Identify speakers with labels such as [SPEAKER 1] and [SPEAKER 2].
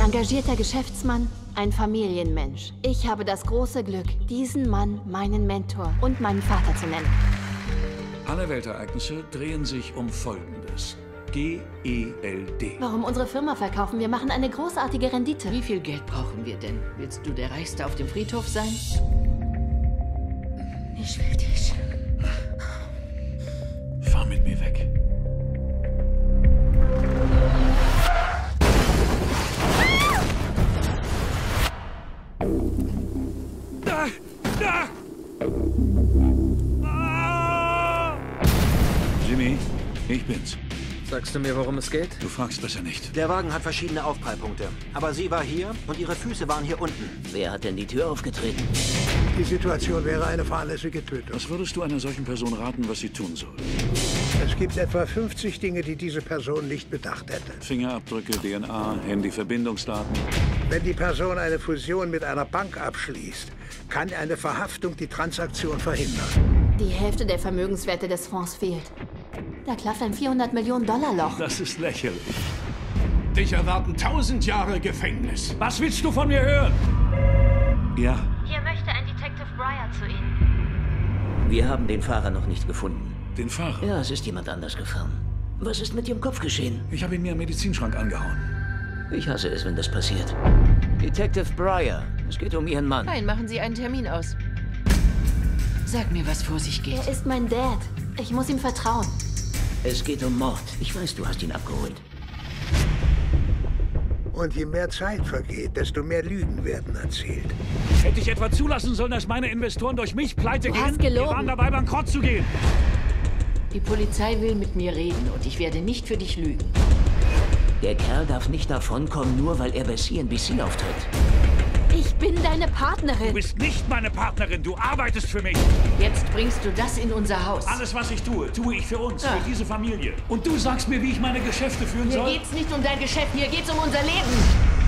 [SPEAKER 1] engagierter Geschäftsmann, ein Familienmensch. Ich habe das große Glück, diesen Mann meinen Mentor und meinen Vater zu nennen.
[SPEAKER 2] Alle Weltereignisse drehen sich um Folgendes. GELD.
[SPEAKER 1] Warum unsere Firma verkaufen? Wir machen eine großartige Rendite.
[SPEAKER 3] Wie viel Geld brauchen wir denn? Willst du der Reichste auf dem Friedhof sein?
[SPEAKER 1] Ich will dich.
[SPEAKER 2] Fahr mit mir weg. Da! Da! Ah! Jimmy, ich bin's.
[SPEAKER 4] Sagst du mir, worum es geht?
[SPEAKER 2] Du fragst besser nicht.
[SPEAKER 5] Der Wagen hat verschiedene Aufprallpunkte. Aber sie war hier und ihre Füße waren hier unten.
[SPEAKER 3] Wer hat denn die Tür aufgetreten?
[SPEAKER 6] Die Situation wäre eine fahrlässige Tötung.
[SPEAKER 2] Was würdest du einer solchen Person raten, was sie tun soll?
[SPEAKER 6] Es gibt etwa 50 Dinge, die diese Person nicht bedacht hätte.
[SPEAKER 2] Fingerabdrücke, DNA, Handyverbindungsdaten.
[SPEAKER 6] Wenn die Person eine Fusion mit einer Bank abschließt, kann eine Verhaftung die Transaktion verhindern.
[SPEAKER 1] Die Hälfte der Vermögenswerte des Fonds fehlt. Da klafft ein 400 Millionen $-Loch.
[SPEAKER 2] Das ist lächerlich.
[SPEAKER 7] Dich erwarten 1000 Jahre Gefängnis.
[SPEAKER 2] Was willst du von mir hören? Ja,
[SPEAKER 1] Hier möchte ein Detective Breyer zu Ihnen.
[SPEAKER 3] Wir haben den Fahrer noch nicht gefunden.
[SPEAKER 2] den Fahrer.
[SPEAKER 3] Ja, es ist jemand anders gefahren. Was ist mit Ihrem Kopf geschehen?
[SPEAKER 2] Ich habe ihn mir im Medizinschrank angehauen.
[SPEAKER 3] Ich hasse es, wenn das passiert. Detective Breyer, es geht um Ihren Mann.
[SPEAKER 8] Nein, machen Sie einen Termin aus. Sag mir, was vor sich geht.
[SPEAKER 1] Er ist mein Dad. Ich muss ihm vertrauen.
[SPEAKER 3] Es geht um Mord. Ich weiß, du hast ihn abgeholt.
[SPEAKER 6] Und je mehr Zeit vergeht, desto mehr Lügen werden erzählt.
[SPEAKER 2] Hätte ich etwa zulassen sollen, dass meine Investoren durch mich pleite
[SPEAKER 1] Du
[SPEAKER 2] gehen?
[SPEAKER 1] hast gelogen.
[SPEAKER 2] Wir waren dabei, bankrott zu gehen.
[SPEAKER 8] Die Polizei will mit mir reden und ich werde nicht für dich lügen.
[SPEAKER 3] Der Kerl darf nicht davonkommen, nur weil er bei CNBC auftritt.
[SPEAKER 1] Ich bin deine
[SPEAKER 2] Du
[SPEAKER 1] Partnerin.
[SPEAKER 2] bist nicht meine Partnerin, du arbeitest für mich.
[SPEAKER 8] Jetzt bringst du das in unser Haus.
[SPEAKER 2] Alles, was ich tue, tue ich für uns,
[SPEAKER 8] Ja.
[SPEAKER 2] für diese Familie. Und du sagst mir, wie ich meine Geschäfte führen
[SPEAKER 8] Hier
[SPEAKER 2] soll?
[SPEAKER 8] geht's nicht um dein Geschäft, hier geht's um unser Leben.